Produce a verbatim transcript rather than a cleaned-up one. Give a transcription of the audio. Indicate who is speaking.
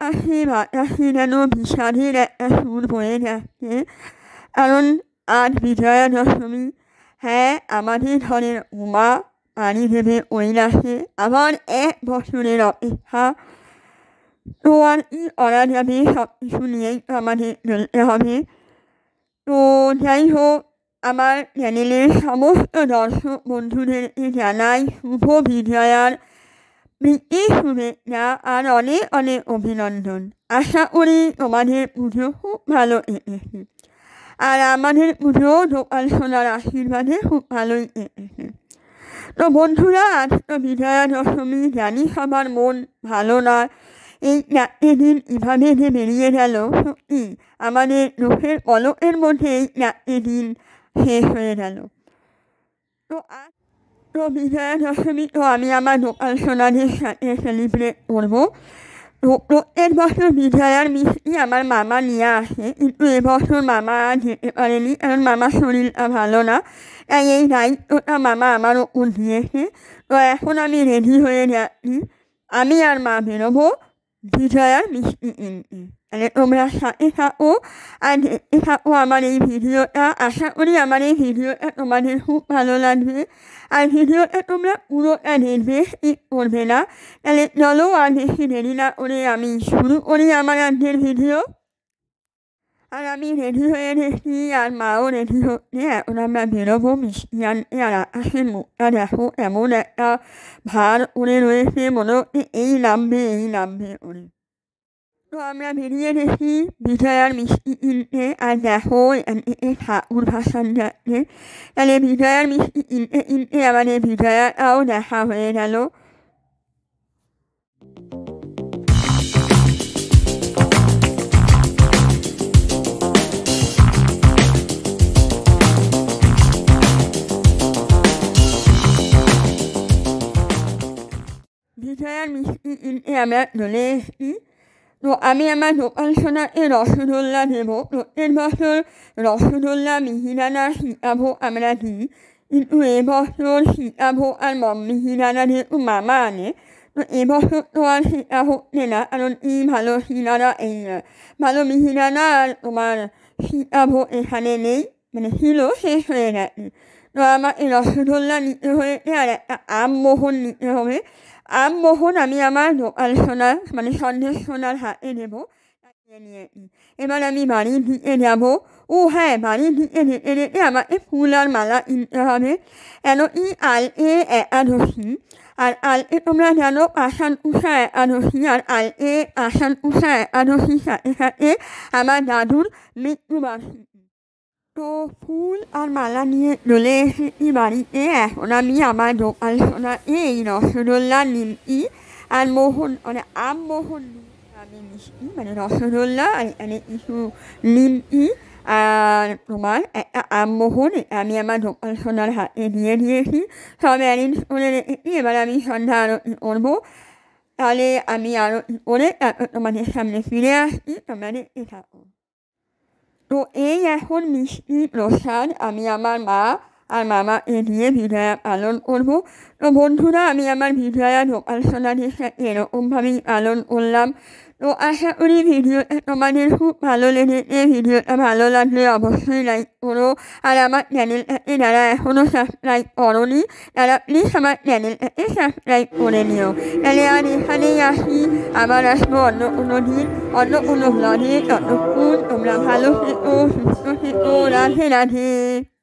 Speaker 1: পাশে বাতাসে যেন বিষাদের একটা সুর বয়ে যাচ্ছে, কারণ আজ বিজয়া দশমী। হ্যাঁ, আমাদের ঘরের উমা পানি দেবে কৈলাসে, আবার এক বছরের অপেক্ষা। তো আর কি করা যাবে, সব কিছু নিয়েই তো আমাদের চলতে হবে। তো যাই হোক, আমার চ্যানেলের সমস্ত দর্শক বন্ধুদেরকে জানাই শুভ বিজয়ার প্রীতি শুভেচ্ছা আর অনেক অনেক অভিনন্দন। আশা করি তোমাদের পুজো খুব ভালো কেটেছে, আর আমাদের পুজোও গোপাল সোনার আশীর্বাদে খুব ভালোই কেটেছে। তো বন্ধুরা, আজ তো বিজয়া দশমী, জানি সবার মন ভালো না। এই চারটে দিন এভাবে যে বেরিয়ে গেল, সত্যি আমাদের চোখের পলকের মধ্যে এই চারটে দিন শেষ হয়ে গেল। তো আজ তো বিজয়া দশমী তো আমি আমার গোপাল সোনাদের সাথে সেলিব্রেট করবো। তো প্রত্যেক বছর বিজয়ার মিষ্টি আমার মামা নিয়ে আসে, কিন্তু এবছর মামা যেতে পারেনি, কারণ মামার শরীরটা ভালো না, তাই এই দায়িত্বটা মামা আমার ওপর দিয়েছে। তো এখন আমি রেডি হয়ে যাচ্ছি, আমি আর মা বেরোবো বিজয়ার মিষ্টি কিনতে। তাহলে তোমরা সাথে থাকো আর দেখতে থাকো আমার এই ভিডিওটা। আশা করি আমার এই ভিডিওটা তোমাদের খুব ভালো লাগবে, আর ভিডিওটা তোমরা পুরোটা দেখবে, স্কিপ করবে না। তাহলে চলো আর বেশি দেরি না করে আমি শুরু করি আমার আজকের ভিডিও। আর আমি রেডি হয়ে গেছি, আর মাও রেডি হচ্ছে, এখন আমরা বেরোবো মিষ্টি আনতে। আর আকাশের মুখটা দেখো, এমন একটা ভার উড়ে রয়েছে, মনে হচ্ছে এই নামবে এই নামবে উড়ে। তো আমরা বেরিয়ে গেছি বিজয়ার মিষ্টি কিনতে, আর দেখো এখান থেকে ঠাকুর ভাসান যাচ্ছে। তাহলে বিজয়ার মিষ্টি কিনতে কিনতে আমাদের বিজয়াটাও দেখা হয়ে গেল। বিজয়ার মিষ্টি কিনতে আমরা চলে এসেছি। তো আমি আমার গোপাল সোনাকে রসগোল্লা দেবো। প্রত্যেক বছর রসগোল্লা, মিহিদানা, সীতাভোগ আমরা দিই, কিন্তু এবছর সীতাভোগ আর মিহিদানা যেহেতু মামা আনে, তো এবছর তো আর সীতাভোগ না, কারণ এই ভালো সিনারা এই ভালো মিহিদানা আর তোমার সীতাভোগ এখানে নেই, মানে ছিল, শেষ হয়ে গেছে। তো আমাকে রসগোল্লা নিতে হয়েছে আর একটা আমমোহন নিতে হবে। আমমোহন আমি আমার গোপাল সোনার মানে সন্দেশ সোনার হাতে দেবো, নিয়ে নিয়েছি। এবার আমি বাড়ির দিকে যাবো। ও হ্যাঁ, বাড়ির দিকে যেতে যেতে আমাকে ফুল আর মালা কিনতে হবে, কেন কি আলকে একাদশী। আর আলকে তোমরা জানো আষাঢ় উষা একাদশী, আর আলকে আষাঢ় উষা একাদশীর সাথে সাথে আমার দাদুর মৃত্যুবার্ষিকী। তো ফুল আর মালা নিয়ে চলে এসেছি বাড়িতে। এখন আমি আমার গোপাল সোনাকে এই রসগোল্লা, নিমকি আর মোহন মানে আম মোহন আমি মিষ্টি মানে রসগোল্লা, আর এখানে কিছু নিমকি আর তোমার একটা আম মোহন আমি আমার গোপাল সোনার হাতে দিয়ে দিয়েছি, সব অ্যারেঞ্জ করে রেখেছি। এবার আমি সন্ধ্যা আরতি করবো, তাহলে আমি আরতি করে তারপর তোমাদের সামনে ফিরে আসছি, তোমরা দেখতে থাকো। তো এই এখন মিষ্টি প্রসাদ আমি আমার মা আর মামাকে দিয়ে বিজয়া পালন করবো। তো বন্ধুরা, আমি আমার বিজয়া গোপাল সোনাদের সাথে এরকমভাবেই পালন করলাম। তো আশা করি ভিডিওটা তোমাদের খুব ভালো লেগেছে। ভিডিওটা ভালো লাগলে অবশ্যই লাইক করো, আর আমার চ্যানেলটাকে যারা এখনও সাবস্ক্রাইব করোনি তারা প্লিজ আমার চ্যানেলটাকে সাবস্ক্রাইব করে নিও। তাহলে আর এখানেই আসি, আবার আসবো অন্য কোনো দিন অন্য কোনো ব্লগে। ততক্ষণ তোমরা ভালো থেকো, সুস্থ থেকো, রাধে রাধে।